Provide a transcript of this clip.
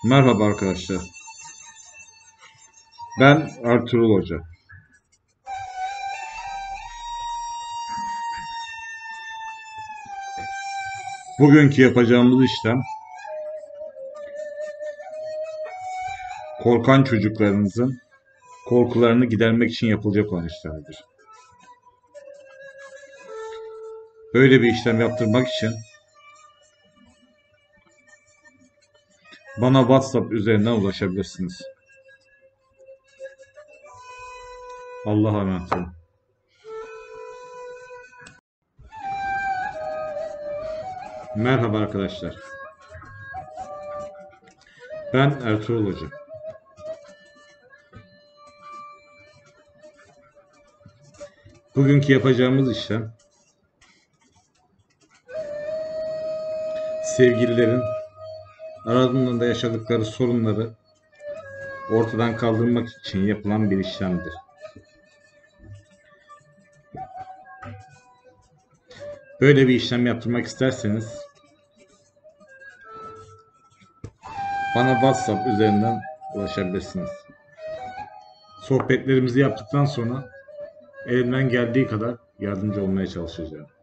Merhaba arkadaşlar. Ben Ertuğrul Hoca. Bugünkü yapacağımız işlem korkan çocuklarınızın korkularını gidermek için yapılacak olan işlemdir. Böyle bir işlem yaptırmak için bana WhatsApp üzerinden ulaşabilirsiniz. Allah'a emanet olun. Merhaba arkadaşlar. Ben Ertuğrul Hoca. Bugünkü yapacağımız işlem sevgililerin aralarında yaşadıkları sorunları ortadan kaldırmak için yapılan bir işlemdir. Böyle bir işlem yaptırmak isterseniz bana WhatsApp üzerinden ulaşabilirsiniz. Sohbetlerimizi yaptıktan sonra elimden geldiği kadar yardımcı olmaya çalışacağım.